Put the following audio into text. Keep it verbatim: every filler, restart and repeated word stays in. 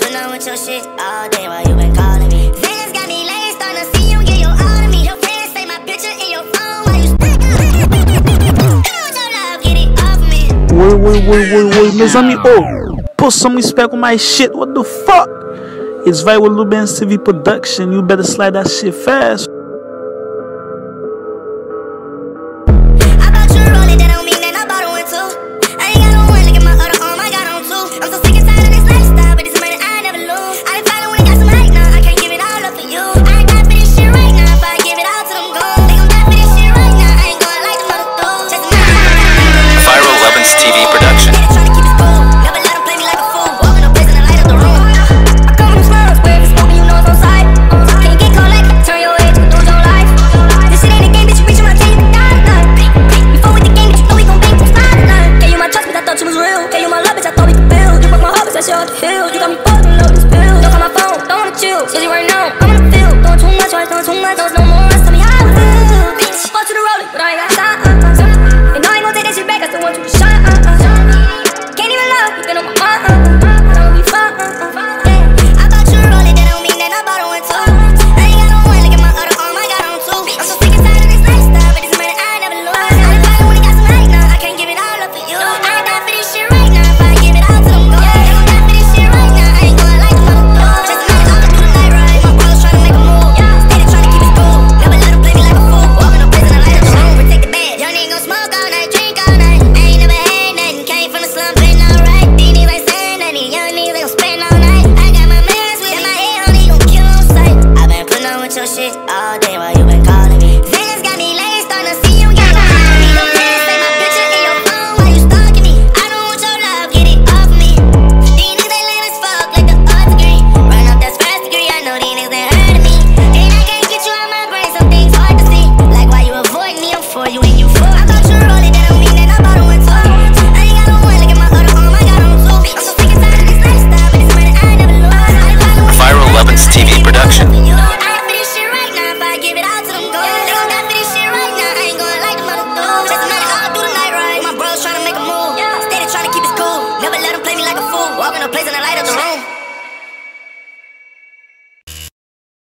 putting on with your shit all day while you been calling me. Vegas got me late, starting to see you get your all of me. Your friends say my picture in your phone while you stuck on me. Your love, get it off me. Wait, wait, wait, wait, wait, mes amis, oh, put some respect on my shit. What the fuck? It's right with Lube and C V production. You better slide that shit fast. You and you fuck.